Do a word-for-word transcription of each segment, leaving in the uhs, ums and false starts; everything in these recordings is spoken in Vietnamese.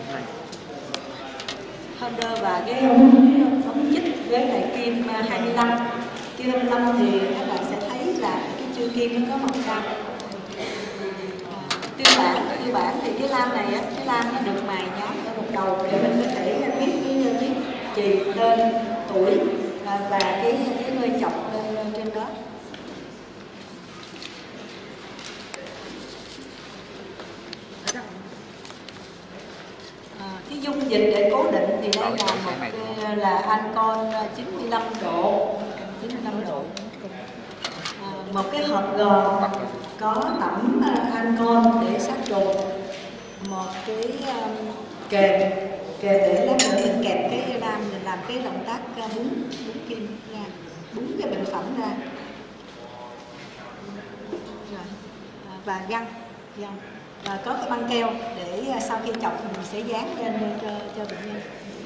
holder và cái ống, ống chích với lại kim hai mươi lăm. Kim hai mươi lăm thì các bạn sẽ thấy là cái chui kim nó có màu cam. Tiêu bản, tiêu bản thì cái lam này á, cái lam nó được mài nhám ở một đầu để mình có thể viết cái viết chì tên, tuổi và, và cái cái nơi chọc lên, lên trên đó. À, cái dung dịch để cố định thì đây là một cái, là ancol chín mươi lăm độ, chín mươi lăm độ. À, một cái hộp gòn có tẩm uh, ancol để sát trùng, một cái um, kềm kềm để lát nữa mình kẹp cái lam, mình làm cái động tác uh, búng búng kim ra, búng cái bệnh phẩm ra. Rồi. À, và găng găng và có cái băng keo để uh, sau khi chọc mình sẽ dán lên cho cho bệnh nhân.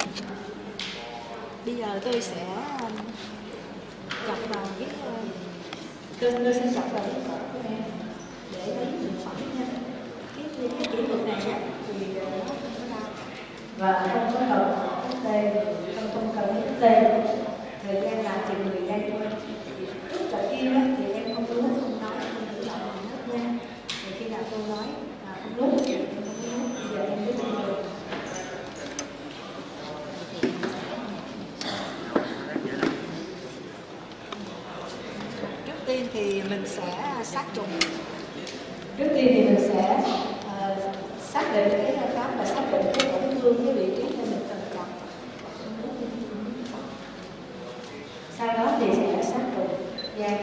Bây giờ tôi sẽ um, chọc vào cái uh, tôi tôi sẽ chọc vào cái cổ của em để lấy bệnh phẩm nha. Cái cái kỹ thuật này á thì nó không có đau và không có cần tê, không không cần tê. Thời gian làm chừng mười giây thôi. Lúc chọc kim á thì em không nuốt, không nói, không tự động làm hết nha. Thì khi nào tôi nói à, không nuốt thì em không nuốt. Bây giờ em biết được. Trước tiên thì mình sẽ sát trùng. Trước tiên thì mình sẽ uh, xác định cái khám và xác định cái tổn thương, cái vị trí để mình cần chọc. Sau đó thì sẽ sát trùng da.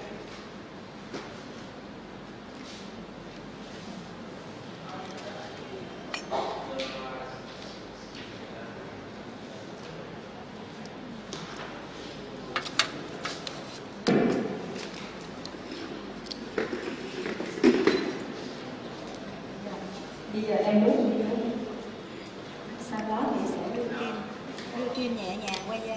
Bây giờ em nuốt đi nữa. Sau đó thì sẽ đưa kim, đưa kim nhẹ nhàng qua da,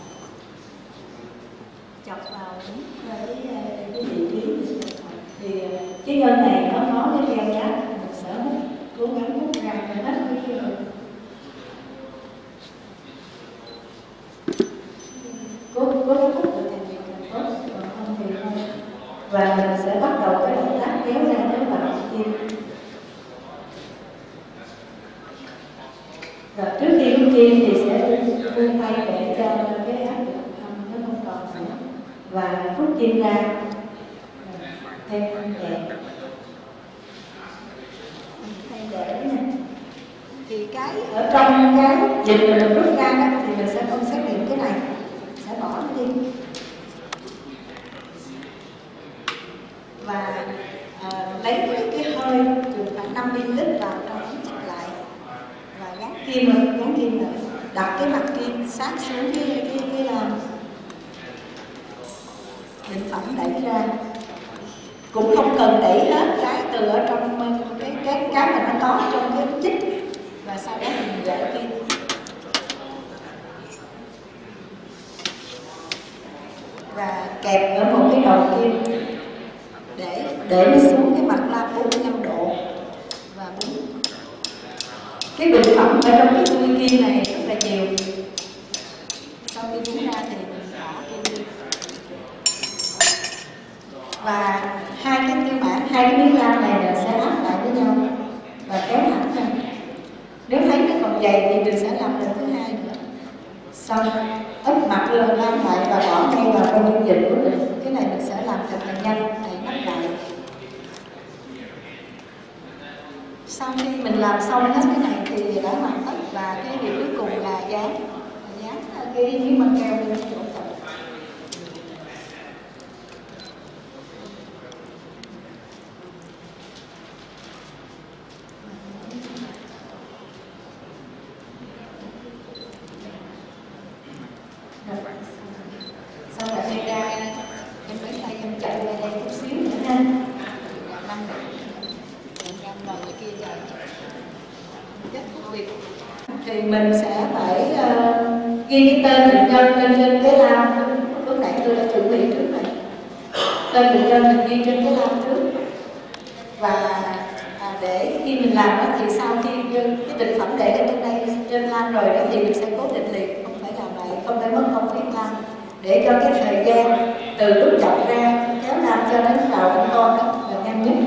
chọc vào đúng cái cái vị trí. Thì cái gân này nó có cái keo giáp, mình sẽ cố gắng hút ra hết cái cố cố gắng hút được càng nhiều càng tốt, còn không thì không. Và mình sẽ bắt đầu cái động tác kéo ra kéo vào kim. Rồi trước khi hút kim thì sẽ vươn tay để cho cái áp lực không nó không còn nữa và hút kim ra thêm nhẹ, thay để nè. Thì cái ở trong cái dịch mình rút ra đó, thì mình sẽ không xét nghiệm cái này, sẽ bỏ nó đi và uh, lấy cái hơi chừng khoảng năm mi li lít vào trong ống chích lại và gắn kim rồi, gắn kim nữa, đặt cái mặt kim sát xuống cái cái cái um, bệnh phẩm đẩy ra. Cũng không cần đẩy hết cái từ ở trong cái cái cái mà nó có trong cái ống chích và sau đó mình gỡ kim. Và kẹp ở một cái đầu kim để để nó xuống cái mặt lam bốn mươi lăm độ và búng. Cái bệnh phẩm ở trong cái chui kim này rất là nhiều. Sau khi búng ra thì mình bỏ kim đi. Và hai cái tiêu bản, hai cái miếng lam này là sẽ áp lại với nhau và kéo thẳng ra. Nếu thấy nó còn dày thì mình sẽ làm lần thứ hai nữa. Xong ấp mặt lên lam lại và bỏ ngay vào trong dung dịch của mình. Cái này mình sẽ làm thật là nhanh, này nắp lại. Sau khi mình làm xong hết cái này thì đã hoàn tất và cái điều cuối cùng là dán, dán cái miếng băng keo lên chỗ chọc. Sau là đi ra em lấy tay em chạy ra đây chút xíu nữa ha. Năm năm rồi người kia chạy kết thúc việc thì mình sẽ phải uh, ghi cái tên bệnh nhân lên trên cái lam. Lúc nãy tôi đã chuẩn bị trước này, tên bệnh nhân mình ghi trên cái lam trước và à, để khi mình làm đó thì sau khi cái định phẩm để ở trên đây trên lan rồi đó thì mình sẽ cố định liền, không phải làm lại, không phải mất công viết lan, để cho cái thời gian từ lúc chọc ra kéo lan cho đến vào anh con đó là nhanh nhất.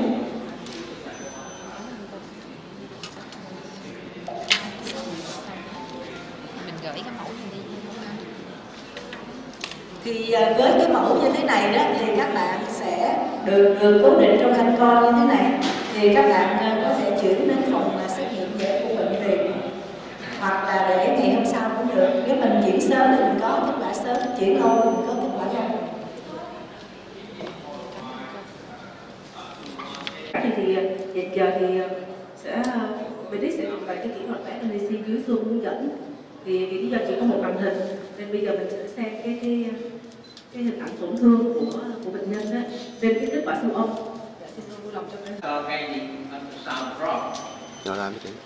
Thì với cái mẫu như thế này đó thì các bạn sẽ được, được cố định trong thanh con như thế này, thì các bạn có thể chuyển đến phòng xét nghiệm dễ của bệnh viện, hoặc là để ngày hôm sau cũng được. Nếu mình chuyển sớm thì mình có kết quả sớm, chuyển lâu thì mình có kết quả lâu. Thì hiện giờ thì sẽ Medic sẽ trình bày cái kỹ thuật vẽ en xê dưới xương hướng dẫn. Thì vì bây giờ chỉ có một màn hình nên bây giờ mình sẽ xem cái cái cái hình ảnh tổn thương của của bệnh nhân đó trên cái kết quả siêu âm. Dạ, xin vui lòng cho phép. Rồi làm cái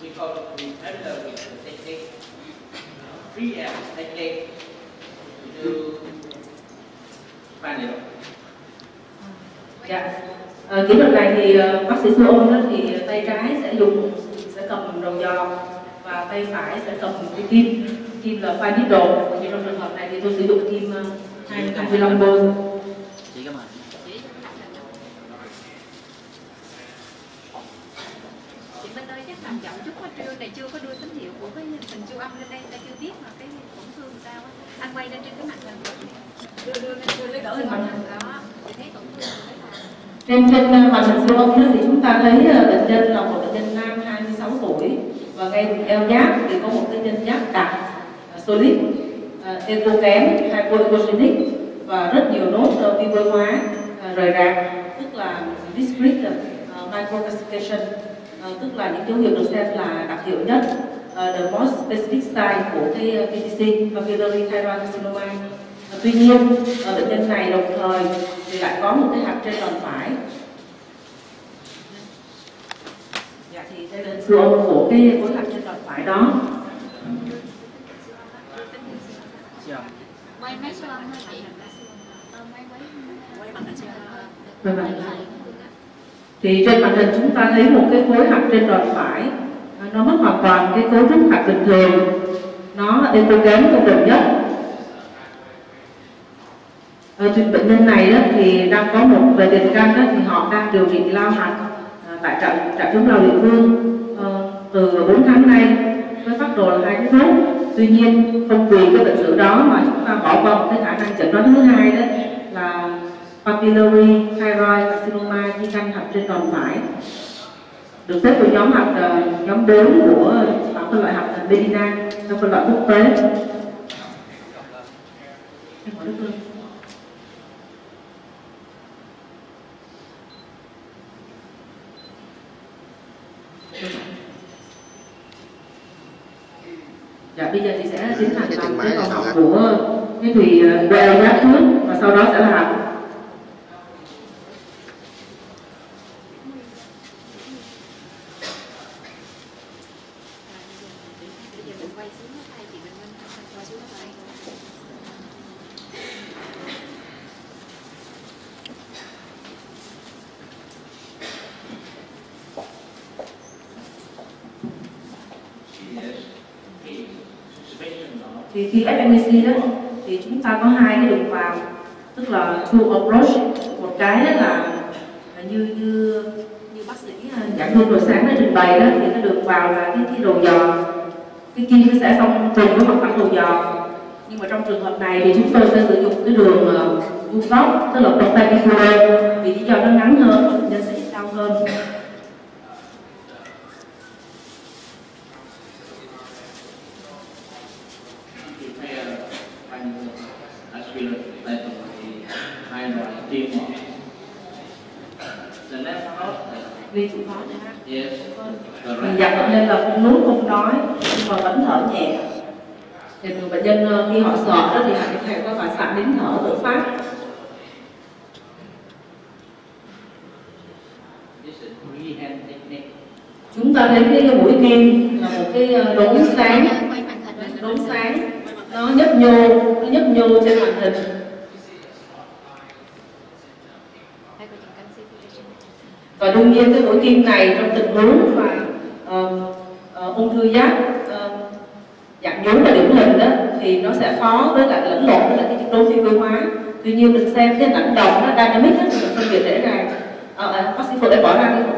Dạ. À, kỹ thuật này thì uh, bác sĩ siêu âm đó thì tay trái sẽ dùng sẽ cầm đầu giò và tay phải sẽ cầm cái kim kim là fine needle. Thì trong trường hợp này thì tôi sử dụng kim uh, hai mươi lăm bôi. Chị cảm ơn. Chị Minh ơi, chắc làm chậm chút quá, trưa này chưa có đưa tín hiệu của cái hình siêu âm lên đây, ta chưa biết mà cái tổn thương sao á. Anh quay lên trên cái màn hình đưa đưa lên đưa lên đỡ hình màn hình đó, chị thấy tổn thương rồi. Trên trên màn hình siêu âm thì chúng ta thấy bệnh nhân là một bệnh nhân nam hai mươi sáu tuổi và ngay vùng eo giáp thì có một cái nhân giáp đặc solid, echo kém, hypoechogenic và rất nhiều nốt vi vôi hóa rời rạc, tức là discrete microcalcification, tức là những dấu hiệu được xem là đặc hiệu nhất, the most specific sign của cái pê tê xê, papillary thyroid carcinoma. Tuy nhiên, bệnh nhân này đồng thời thì lại có một cái hạt trên đòn phải. Dạ, thì đây là siêu âm của cái khối hạt trên đòn phải đó. Quay máy siêu âm thôi chị. Quay quay màn hình siêu âm. Thì trên màn hình chúng ta thấy một cái khối hạt trên đòn phải, nó mất hoàn toàn cái cấu trúc hạt bình thường, nó echo kém không đồng nhất. Ở trên bệnh nhân này đó, thì đang có một về tiền căn đó, thì họ đang điều trị lao hạt à, tại trạm trạm chống lao địa phương à, từ bốn tháng nay với phác đồ là hai cái thuốc. Tuy nhiên không vì cái bệnh sử đó mà chúng ta bỏ qua một cái khả năng chẩn đoán thứ hai đó là papillary thyroid carcinoma di căn hạt trên đòn phải, được xếp vào nhóm hạt uh, nhóm bốn của bảng phân loại hạt Medina trong phân loại quốc tế. Dạ, bây giờ thì sẽ tiến hành bằng cái vòng học của cái thủy quẹo giáp trước và sau đó sẽ là thì khi ép em xê đó thì chúng ta có hai cái đường vào, tức là two approach. Một cái đó là như như như bác sĩ giảng viên buổi sáng đã trình bày đó, thì cái đường vào là cái cái đầu giò, cái kim nó sẽ xong trùng với mặt phẳng đầu giò. Nhưng mà trong trường hợp này thì chúng tôi sẽ sử dụng cái đường vuông góc, tức là perpendicular, vì lý do nó ngắn hơn, bệnh nhân sẽ ít đau hơn. Vì chịu khó nữa ha. Mình dặn bệnh nhân là không nuốt không nói nhưng mà vẫn thở nhẹ. Thì bệnh nhân khi họ sợ đó thì họ sẽ có phản xạ nín thở tự phát. Chúng ta thấy cái mũi kim là một cái đốm sáng, đốm sáng nó nhấp nhô, nó nhấp nhô trên màn hình. Và đương nhiên cái mũi kim này trong tình huống mà uh, uh, ung thư giáp uh, dạng nhú và điển hình đó thì nó sẽ khó với lại lẫn lộn với lại cái đô phi quy hóa. Tuy nhiên mình xem cái ảnh đồng nó dynamic hết thì mình phân biệt dễ dàng. Ờ, à, bác sĩ Phượng để bỏ ra đi.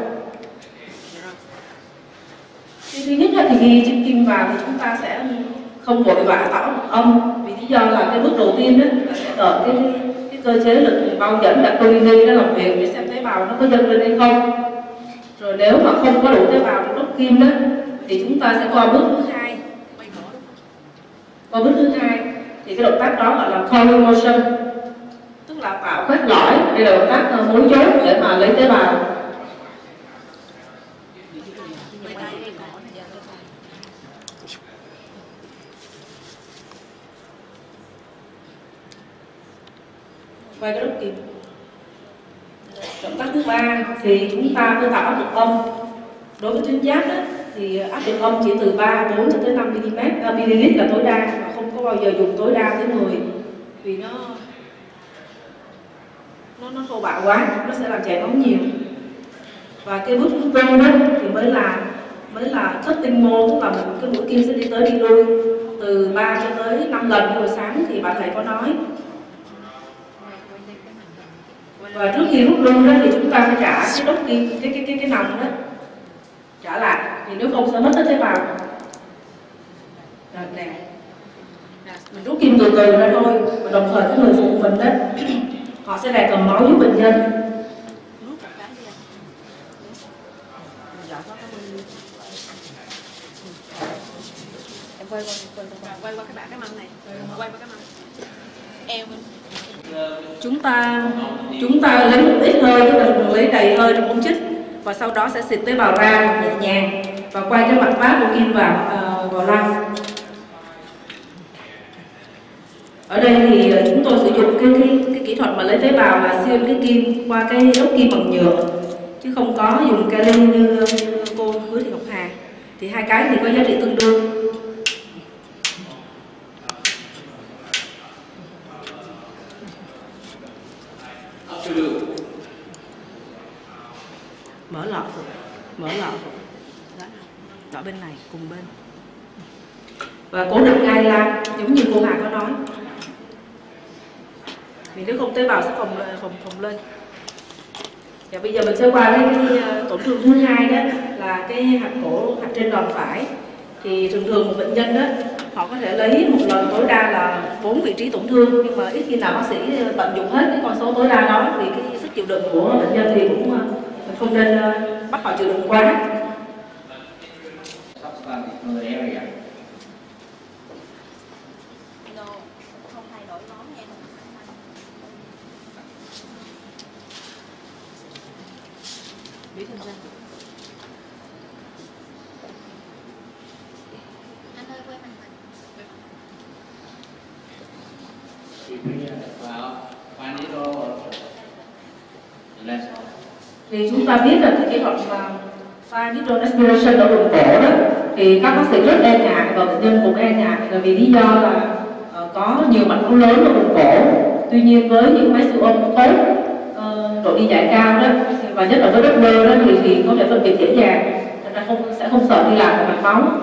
Thì thứ nhất là thì ghi chữ kim vào thì chúng ta sẽ không vội vã tạo âm, vì lý do là cái bước đầu tiên đó là sẽ đợi cái, cái cơ chế lực bao dẫn là Colini nó làm việc để xem tế bào nó có dâng lên hay không. Rồi nếu mà không có đủ tế bào trong đốc kim đó thì chúng ta sẽ qua bước thứ hai. Qua bước thứ hai thì cái động tác đó gọi là coil motion, tức là tạo khoét lõi. Đây là động tác mối chốt để mà lấy tế bào. Quay cái đốc kim. Động tác thứ ba thì chúng ta mới tạo áp lực âm. Đối với tuyến giáp á, thì áp lực âm chỉ từ ba, bốn cho tới năm mi-li-lít là tối đa, và không có bao giờ dùng tối đa tới mười, vì nó nó nó thô bạo quá, nó sẽ làm chảy máu nhiều. Và cái bước thứ tư đó thì mới là mới là cutting mô, tức là mình cái mũi kim sẽ đi tới đi lui từ ba cho tới năm lần. Hồi sáng thì bà thầy có nói. Và trước khi rút luôn đó thì chúng ta phải trả cái đốc kim, cái cái cái cái nòng đó trả lại, thì nếu không sẽ mất hết tế bào. Rồi nè, mình rút kim từ từ ra thôi, và đồng thời cái người phụ mình đó họ sẽ đài cầm máu giúp bệnh nhân. Em quay qua quay qua quay qua cái bảng cái mâm này, quay qua cái mâm eo mình. Chúng ta chúng ta lấy một ít hơi, chứ đừng lấy đầy hơi trong ống chích, và sau đó sẽ xịt tế bào ra nhẹ nhàng và quay cái mặt phát của kim vào uh, vào lăng. Ở đây thì chúng tôi sử dụng cái cái, cái kỹ thuật mà lấy tế bào là xuyên cái kim qua cái đốc kim bằng nhựa, chứ không có dùng kali như, như cô Hứa Thị Ngọc Hà. Thì hai cái thì có giá trị tương đương. Mở lọ Phượng, mở lọ Phượng. Đó, lọ bên này cùng bên. Và cố định ngay là giống như cô Hà có nói. Vì nếu không tế bào sẽ phồng phồng phồng lên. Và bây giờ mình sẽ qua cái, cái tổn thương thứ hai đó là cái hạch cổ hạch trên đòn phải. Thì thường thường một bệnh nhân đó họ có thể lấy một lần tối đa là bốn vị trí tổn thương, nhưng mà ít khi nào bác sĩ tận dụng hết cái con số tối đa đó, vì cái sức chịu đựng của bệnh nhân thì cũng không nên bắt họ chịu đựng quá. Bí thương ra. Anh ơi quay màn hình. Thì chúng ta biết là cái kỹ thuật mà pha nitro aspiration ở vùng cổ đó thì các bác sĩ rất e ngại và bệnh nhân cũng e ngại, là vì lý do là uh, có nhiều mạch máu lớn ở vùng cổ. Tuy nhiên với những máy siêu âm tốt, uh, độ đi giải cao đó, và nhất là với Doppler đó thì, thì có thể phân biệt dễ dàng, thành ra không sẽ không sợ đi làm vào mạch máu.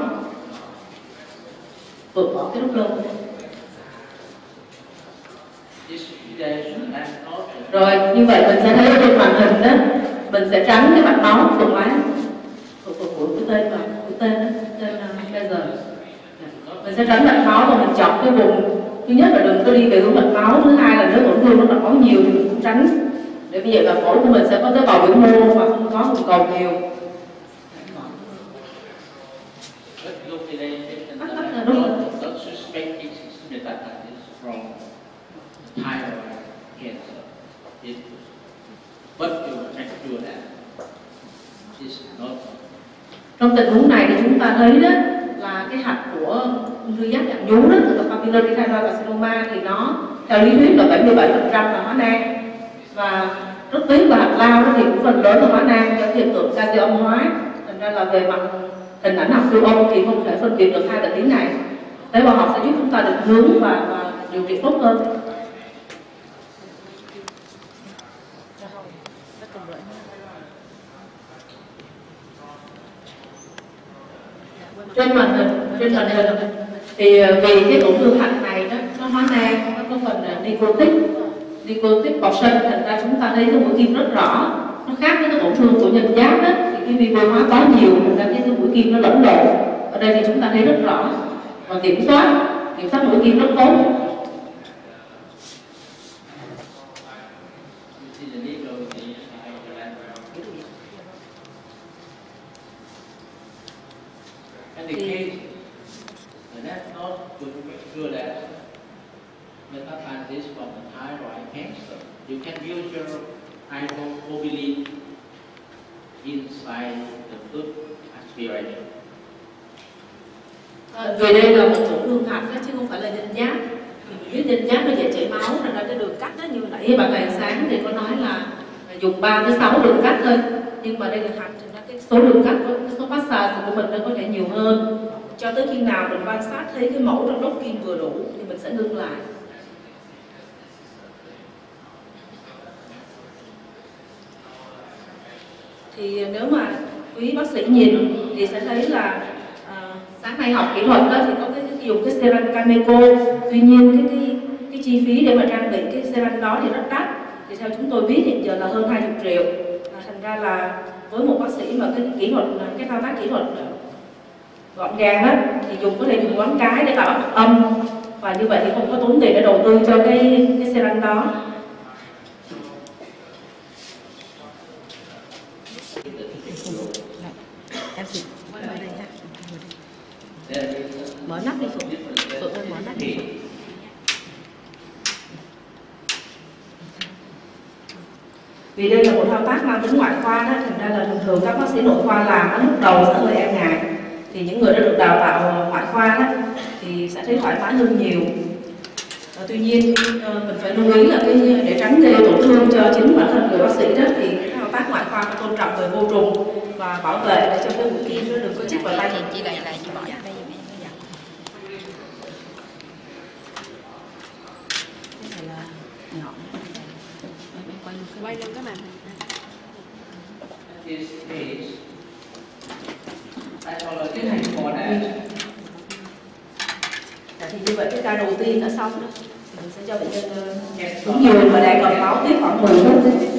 Vượt bỏ cái Doppler. Rồi như vậy mình sẽ thấy trên màn hình đó, mình sẽ tránh cái mạch máu phượng lá của của cái tên và cái tên đó, tên laser. Mình sẽ tránh mạch máu và mình chọn cái vùng. Thứ nhất là đừng có đi về hướng mạch máu, thứ hai là nếu tổn thương nó mạch máu nhiều thì mình cũng tránh. Để như vậy là phổi của mình sẽ có tế bào biểu mô và không có vùng cầu nhiều. Trong tình huống này thì chúng ta thấy đó là cái hạch của ung thư giáp dạng nhú đó, tức là papillary carcinoma, thì nó theo lý thuyết là bảy mươi bảy phần trăm là hóa nang, và rất tiếc là hạch lao đó thì cũng phần lớn là hóa nang do hiện tượng canxi âm hóa. Thành ra là về mặt hình ảnh học siêu âm thì không thể phân biệt được hai bệnh lý này. Tế bào học sẽ giúp chúng ta định hướng và, và điều trị tốt hơn. Trên màn hình, trên màn hình thì vì cái tổn thương hạch này đó, nó hóa nang, nó có phần necrotic, necrotic portion, thành ra chúng ta thấy cái mũi kim rất rõ. Nó khác với cái tổn thương của nhân giáp đó, thì cái vi mô hóa quá nhiều, thành ra cái mũi kim nó lẫn lộn. Ở đây thì chúng ta thấy rất rõ và kiểm soát, kiểm soát mũi kim rất tốt. And the case, and that's not good to make sure that metastasis from the thyroid cancer. You can use your hypoglobulin inside the blood aspiration. À, vì đây là một tổn thương hạch đó, chứ không phải là nhân giáp. Thì mình biết nhân giáp nó dễ chảy máu, thành ra cái đường cắt đó, như nãy bạn ngày sáng thì có nói là dùng ba tới sáu đường cắt thôi. Nhưng mà đây là hạch, thành ra cái số đường cắt, cái số passage của mình nó có thể nhiều hơn. Cho tới khi nào mình quan sát thấy cái mẫu trong đốc kim vừa đủ thì mình sẽ ngưng lại. Thì nếu mà quý bác sĩ nhìn thì sẽ thấy là à, sáng nay học kỹ thuật đó thì có cái, cái dùng cái xeran Cameco, tuy nhiên cái cái cái chi phí để mà trang bị cái xeran đó thì rất đắt, thì theo chúng tôi biết hiện giờ là hơn hai mươi triệu. À, thành ra là với một bác sĩ mà cái kỹ thuật, cái thao tác kỹ thuật gọn gàng đó thì dùng có thể dùng ngón cái để tạo áp âm, và như vậy thì không có tốn tiền để đầu tư cho cái cái xeran đó. Em xịt ở đây ha. Mở nắp đi Phượng. Phượng ơi, mở nắp đi Phượng. Vì đây là một thao tác mang tính ngoại khoa đó, thành ra là thường thường các bác sĩ nội khoa làm ở lúc đầu sẽ hơi e ngại. Thì những người đã được đào tạo ngoại khoa đó thì sẽ thấy thoải mái hơn nhiều. À, tuy nhiên mình phải lưu ý là cái để tránh gây tổn thương cho chính bản thân người bác sĩ đó, thì cái thao tác ngoại khoa phải tôn trọng về vô trùng và bảo vệ để cho cái mũi kim nó đừng có chích vào tay. Chị lại lại chị bỏ ra đây em giặt. Cái này là ngọn. Em quay luôn cái quay luôn cái màn hình. This case, pathology for that. Thì như vậy cái ca đầu tiên đã xong đó, thì mình sẽ cho bệnh nhân uống nhiều và đang cầm máu tiếp khoảng mười phút.